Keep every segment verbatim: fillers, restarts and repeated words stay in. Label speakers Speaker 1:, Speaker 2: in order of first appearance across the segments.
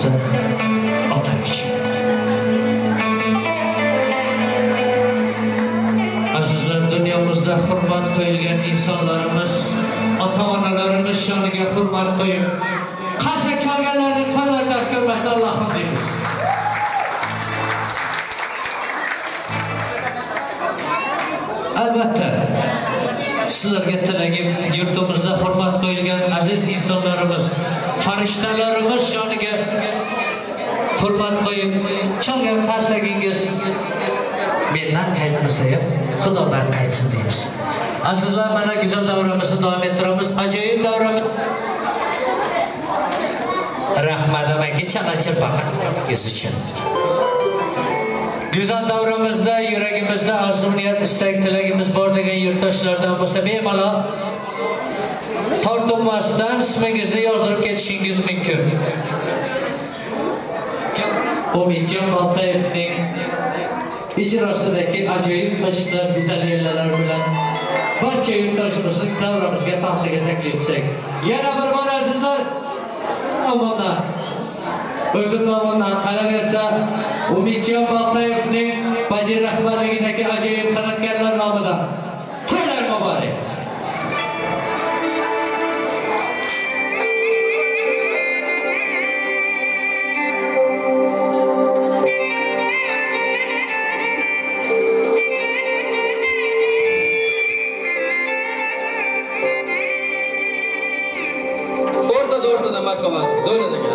Speaker 1: narsa ota uchun. Azizlar, dunyomizda hurmat qo'yilgan insonlarimiz, ota-onalarimiz shoniga hurmat qo'yib, qarshi kelganlarning qo'llaridan ko'rmasa Allohim deymiz. Albatta, sizlarga tilagim, yurtimizda hurmat qo'yilgan aziz insonlarimiz, farishtalarimiz shoniga hurmat qo'yib, chalgan qarsagingiz mendan qaytmasa ham Xudodan qaytsin deymiz. Azizlar, mana go'zal davramizni davom ettiramiz. Ajoyib davramiz. Rahmat amaki chala-chirpaqingiz uchun. Go'zal davramizda yuragimizda arzu niyat, istak, tilagimiz bor degan yurtdoshlardan bo'lsa bemalol tortinmasdan ismingizni yozdirib ketishingiz mumkin. Umidjon Boltayevning ijrosidagi ajoyib qo'shiqlar, go'zal bilan barcha yurtdoshimizning davramizga tansiga taklif etsak. Yana bir bor azizlar, omondan o'zi tomonidan qalaversa Umidjon Boltayevning badiiy rahbarligidagi ajoyib san'atkorlar nomidan to'ylar muborak.
Speaker 2: Ortada ortada marhamat. Do'nada gel.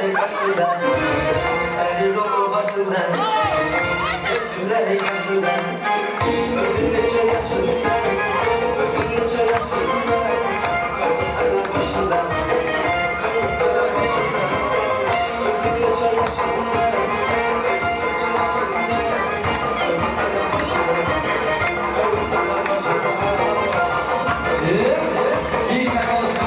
Speaker 1: Gözümleri karşıda, her yolu başında, gözümleri karşıda, özünde çölaşın, özünde çölaşın, kadınların başında, kadınların başında, özünde çölaşın, özünde çölaşın, kadınların başında, kadınların başında. İyi takılışma.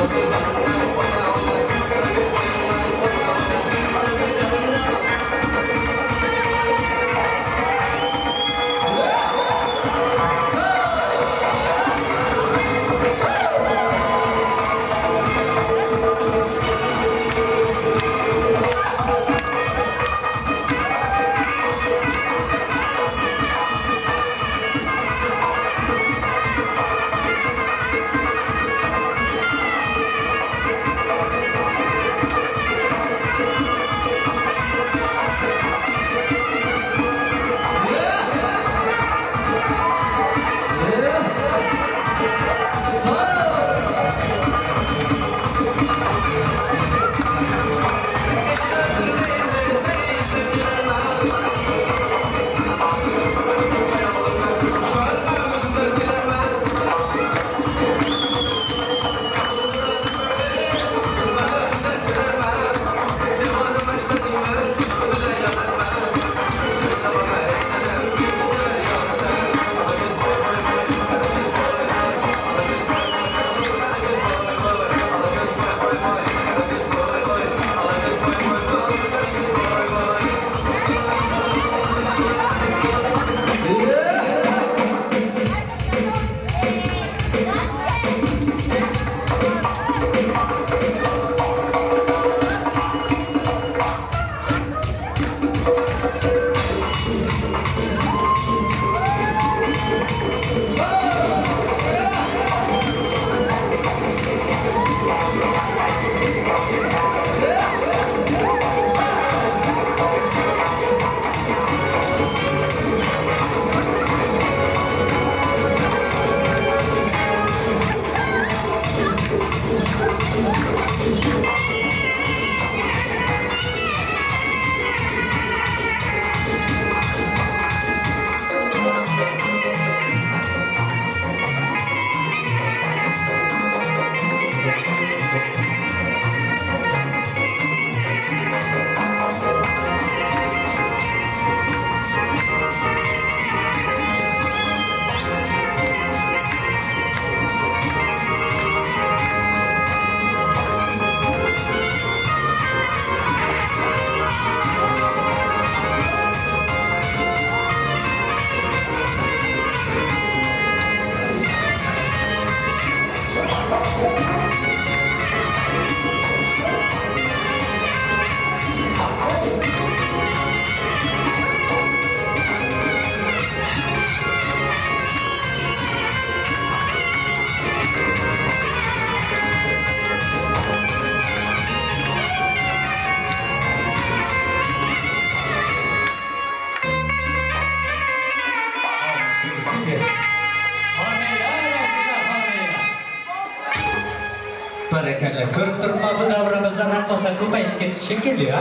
Speaker 1: Barakalla, ko'rib turibman bu davrimizda raqqosa ko'payib ketdi shekilli, ha?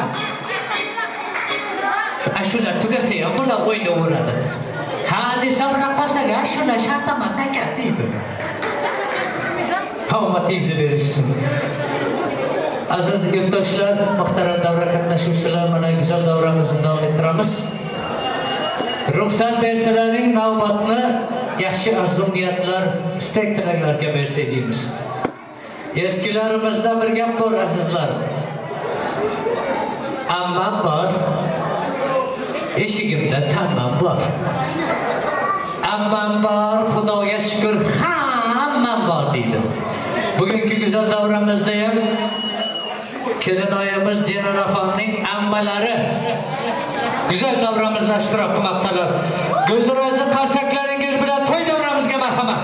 Speaker 1: Shular tugasa ham bular o'ynaveradi. Ha desam raqqosaga shular shart emas ekan deydi. Hamma tekshirishsin. Aziz yurtdoshlar, muhtaram davra qatnashuvchilar, mana go'zal davramizni davom ettiramiz. Ruxsat bersalaring navbatni yaxshi arzu niyatlar, istak tilaklarga bersak deymiz. Eskilarimizda bir gap bor azizlar. Ammam bor, eshigimda tammam bor. Ammam bor, Xudoga shukr, hammam bor deydi. Bugungi go'zal davramizda ham kelinoyimiz Dinoraxonning ammalari go'zal davramizda ishtirok qilmoqdalar. Guldirozi qarsaklaringiz bilan to'y davramizga marhamat.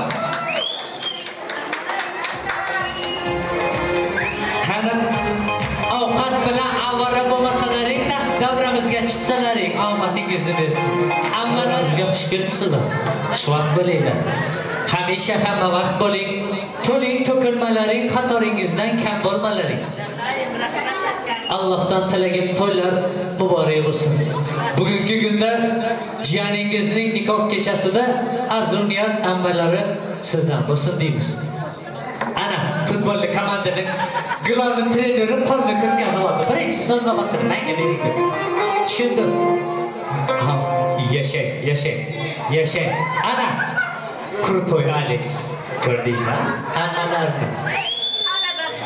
Speaker 1: Qani ovqat bilan avvora bo'lmasalaring, davramizga chiqsalaring, omadingizni bersin. Ammalaringizga xush kelibsizlar. Xushvaqt bo'linglar. Hamisha hamma vaqt bo'ling. To'ling to'kilmalaring, xatoringizdan kam bo'lmalaring. Allohdan tilagim to'ylar muborak bo'lsin. Bugungi kunda jiyaningizning nikoh kechasida arzuniyat ammalari sizdan bo'lsin deymiz. Ana futbolli komandaning g'ilonni treneri qo'lni ko'tkazib oldi. Birinchi songa battirib menga berdi. Tushundim. Yashang, yashang, yashang. Ana Krutoy Alex ko'rdingmi? Ammalarni.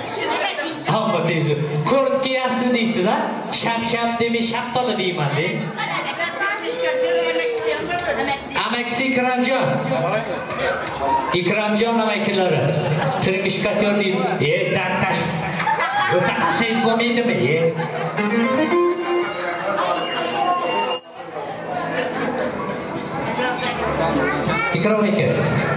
Speaker 1: deysiz. Kurtki yazsın deysiz ha? Şap şap demeyi şaptalı deyim ben de. Ameksi İkramcan. İkramcan amekileri. Tırmışkatör deyim. E daktaş. Ötaka ses komiydi mi? E. İkram eke.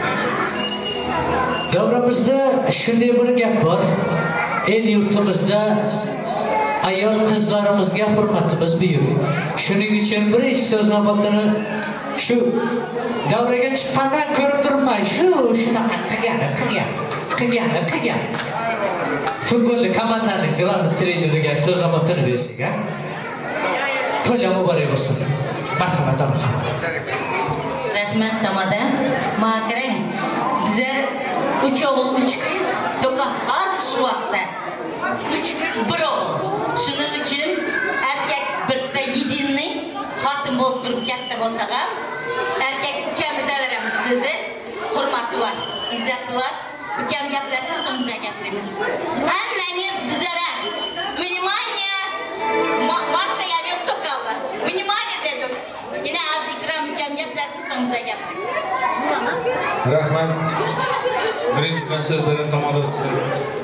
Speaker 1: Davramızda shunday bir gap bor. El yurtimizda ayol qizlarimizga hurmatimiz buyuk. Shuning uchun birinchi so'z navbatini shu davraga chiqqandan ko'rib turibman. Shu shunaqa qilgani, qilgan, qilgani, qilgan. Futbolli komandaning global treneriga so'z navbatini bersak, ha? To'la muborak bo'lsin. Marhamat o'g'lim.
Speaker 3: Rahmat tamada. Makrang. Bizlar üç oğul, üç kız, toka az şu vaqtda. Üç kız, bir oğul. Şunun için erkek birde yedinli xotin bo'lib turib katta bo'lsa ham, erkek ukamize veramiz so'zi. Hurmati var, izzati var. Ukam gaplarsa so'ng bizga gaplaymiz. Hammangiz bizlara vнимание, boshda ham yo'q to'qaldi. Vнимание dedim. Yine az ikram ukam gaplarsa so'ng bizga gaplaymiz.
Speaker 4: Rahmat. Birinchidan so'z bilan tomada sizlar.